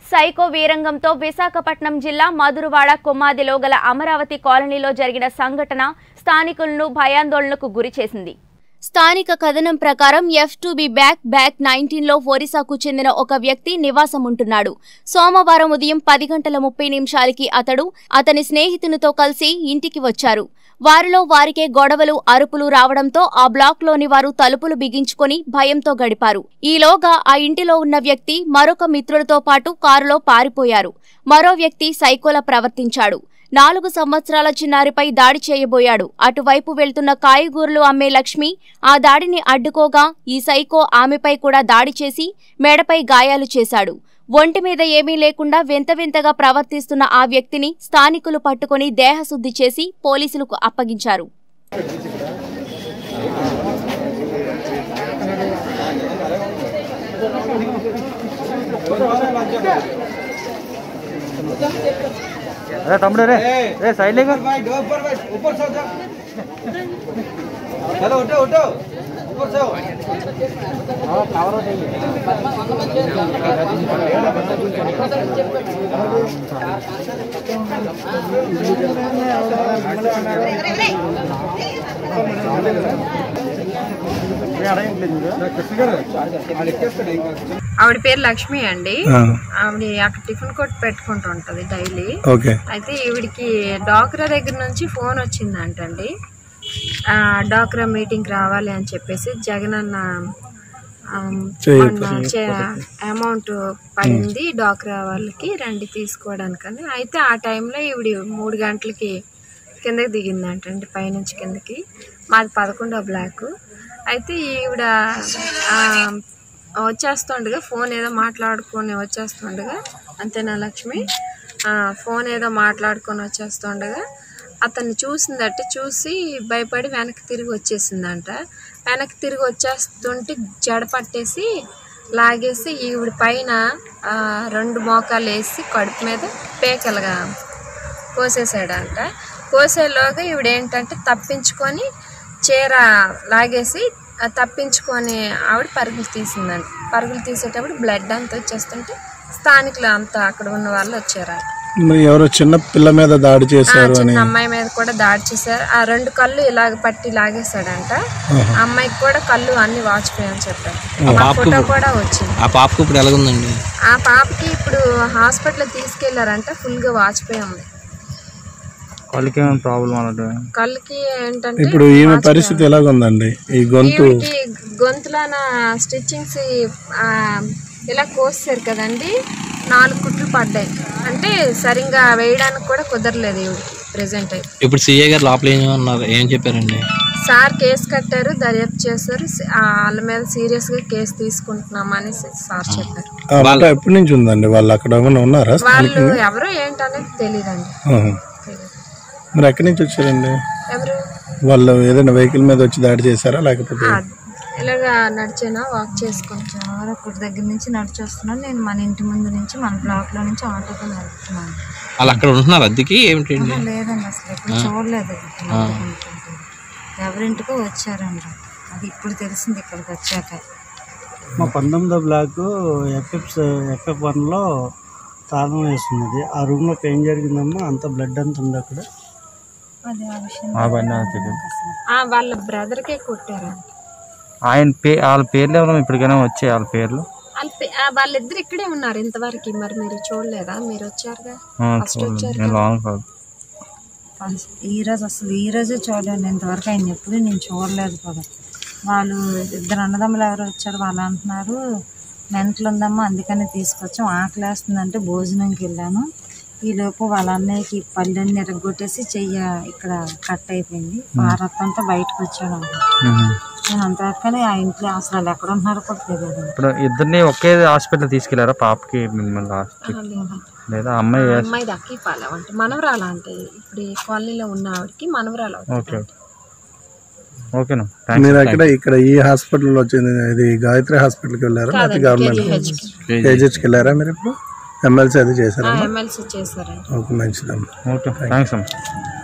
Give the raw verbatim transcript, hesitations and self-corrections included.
Psycho వీరంగంతో Visakhapatnam జిల్లా మధురవాడ కొమ్మాదిలో గల అమరావతి కాలనీలో జరిగిన సంఘటన స్థానికులను భయాందోళనకు గురిచేసింది. స్థానిక కథనం ప్రకారం F two B back back nineteen లో ఒరిస్సాకు చెందిన ఒక వ్యక్తి నివాసం ఉంటున్నాడు. సోమవారం ఉదయం పది గంటల ముప్పై నిమిషాలకి అతడు అతని స్నేహితునితో కలిసి ఇంటికి వచ్చారు. వారిలో వారికే గొడవలు అరుపులు రావడంతో ఆ బ్లాక్ లోని వారు తలుపులు బిగించుకొని భయంతో గడిపారు. ఈలోగా ఆ ఇంటిలో ఉన్న వ్యక్తి మరొక మిత్రులతో పాటు కారులో పారిపోయారు. మరో వ్యక్తి సైకోలా ప్రవర్తించాడు. నాలుగు సంవత్సరాల చిన్నారిపై దాడి చేయబోయాడు. అటువైపు వెళ్తున్న కాయగూరలు అమ్మే లక్ష్మి ఆ దాడిని అడ్డుకోగా ఈ సైకో ఆమెపై కూడా దాడి చేసి మెడపై గాయాలు చేశాడు. ఒంటి మీద ఏమీ లేకుండా వింత వింతగా ప్రవర్తిస్తున్న ఆ వ్యక్తిని స్థానికులు పట్టుకుని దేహశుద్ధి చేసి పోలీసులకు అప్పగించారు. अरे तमड़े रे रे साइड लेगा ऊपर बैठ ऊपर से जा चलो उठो उठो ऊपर से हां टावर हो जाएगी ఆవిడ పేరు లక్ష్మి అండి. ఆవిడ అక్కడ టిఫిన్ కొట్టు పెట్టుకుంటూ ఉంటది డైలీ. అయితే ఈవిడికి డాక్రా దగ్గర నుంచి ఫోన్ వచ్చిందంటండి. డాక్రా మీటింగ్ రావాలి అని చెప్పేసి జగనన్న అమౌంట్ పడింది డాక్రా వాళ్ళకి రండి తీసుకోవడానికని. అయితే ఆ టైంలో ఈవిడ మూడు గంటలకి కిందకి దిగిందంటండి, పైనుంచి కిందకి. మాది పదకొండో బ్లాక్. అయితే ఈవిడ వచ్చేస్తుండగా ఫోన్ ఏదో మాట్లాడుకొని వచ్చేస్తుండగా, అంతేనా లక్ష్మి, ఫోన్ ఏదో మాట్లాడుకొని వచ్చేస్తుండగా అతన్ని చూసిందట. చూసి భయపడి వెనక్కి తిరిగి వచ్చేసిందంట. వెనక్కి తిరిగి వచ్చేస్తుంటే జడ పట్టేసి లాగేసి ఈవిడ పైన రెండు మోకాలు వేసి కడుపు మీద పేకలుగా కోసేసాడంట. కోసేలోగా ఈవిడ ఏంటంటే తప్పించుకొని చీర లాగేసి తప్పించుకొని ఆవిడ పరుగులు తీసిందంట. పరుగులు తీసేటప్పుడు బ్లడ్ అంతా వచ్చేస్తుంటే స్థానికులు అంతా అక్కడ ఉన్న వాళ్ళు వచ్చారు. ఎవరో చిన్న పిల్ల మీద దాడి చేశారు, చిన్న అమ్మాయి మీద కూడా దాడి చేశారు. ఆ రెండు కళ్ళు ఇలాగ పట్టి లాగేశాడంట. అమ్మాయికి కూడా కళ్ళు అన్ని వాచిపోయాయని చెప్పారు. ఫోటో కూడా వచ్చింది. ఆ పాపకి ఇప్పుడు ఎలాగుందండి? ఆ పాపకి ఇప్పుడు హాస్పిటల్ తీసుకెళ్లారంట. ఫుల్ గా వాచిపోయి ఉంది. కళ్ళకి ప్రాబ్లం కళ్ళకి ఏంటంటే ఇప్పుడు ఈమె పరిస్థితి ఎలాగుందండి? ఈ గొంతు గొంతులోన స్టిచ్చింగ్స్ ఇలా కోసారు కదండి, నాలుగు కుట్లు పడ్డాయి. అంటే సరిగ్గా వేయడానికి కూడా కుదరలేదు ఈవిడికి ప్రెసెంట్ అయితే. ఇప్పుడు సిఐ గారు లోపల ఏమన్నారు, ఏం చెప్పారండి? సార్ కేసు కట్టారు, దర్యాప్తు చేశారు. వాళ్ళ మీద సీరియస్ గా కేసు తీసుకుంటున్నామని సార్ చెప్పారు. ఎప్పటి నుంచి ఉందండి వాళ్ళు అక్కడ ఉన్నారా? వాళ్ళు ఎవరో ఏంటనేది తెలియదండి. మరి ఎక్కడి నుంచి వచ్చారండి ఎవరు? వాళ్ళు ఏదైనా వెహికల్ మీద వచ్చి దాడి చేశారా లేకపోతే ఇలాగా నడిచేనా వాక్ చేసుకుంటా ఒకరి దగ్గర నుంచి నడిచి వస్తున్నాను. నేను మన ఇంటి ముందు నుంచి మన బ్లాక్ లో నుంచి ఆటోతో నడుపుతున్నాను. వాళ్ళు అక్కడ ఉంటున్నారు అద్దెకి? ఏమిటి లేదండి, అసలు ఎప్పుడు చూడలేదు. ఎవరింటికో వచ్చారండి, అది ఇప్పుడు తెలిసింది ఇక్కడికి వచ్చాక. మా పంతొమ్మిదో బ్లాక్ ఎఫ్ఎఫ్ ఎఫ్ఎఫ్ వన్లో తాళం వేస్తున్నది. ఆ రూమ్లో ఏం జరిగిందమ్మా? అంత బ్లడ్ అంత ఉంది అక్కడ. వాళ్ళ బ్రదర్కే కొట్టారు. ఆయన పే వాళ్ళ పేర్లు ఎవరు ఇప్పటికైనా వచ్చాయి? వాళ్ళ పేర్లు వాళ్ళిద్దరు ఇక్కడే ఉన్నారు ఇంతవరకు. మరి మీరు చూడలేదా? మీరు వచ్చారుగా. ఈ రోజు అసలు ఈ రోజే చూడలేదు ఇంతవరకు. ఆయన ఎప్పుడు నేను చూడలేదు కూడా. వాళ్ళు ఇద్దరు అన్నదమ్ములు ఎవరు వచ్చారు, వాళ్ళు అంటున్నారు మెంటలు ఉందమ్మా అందుకని తీసుకొచ్చాం, ఆకలి వేస్తుందంటే భోజనంకి వెళ్ళాను. ఈలోపు వాళ్ళ అన్నయ్యకి పళ్ళన్నీ ఎరగొట్టేసి చెయ్య ఇక్కడ కట్ అయిపోయింది. ఆ రక్తంతో బయటకు వచ్చాడు. నేను అంతవరకు ఆ ఇంట్లో అసలు వాళ్ళు ఎక్కడ ఉంటున్నారో కూడా తెలియదు. ఇప్పుడు ఇద్దరిని ఒకే హాస్పిటల్ తీసుకెళ్లారా పాపకి? లేదా అమ్మాయి అమ్మాయి దక్కి పాలంటే మనవరాల అంటే ఇప్పుడు ఈ కాలనీలో ఉన్న ఆవిడకి మనవరాలు. ఓకే ఓకేనా. మీరు అక్కడ ఇక్కడ ఈ హాస్పిటల్ వచ్చింది, ఇది గాయత్రి హాస్పిటల్కి వెళ్ళారా లేకపోతే గవర్నమెంట్ కేజీహెచ్కి వెళ్ళారా? మీరు ఇప్పుడు ఎమ్మెల్సీ అది చేశారా? ఎమ్మెల్సీ చేశారు. ఓకే, మంచిదమ్మా. ఓకే, థ్యాంక్స్ అమ్మా.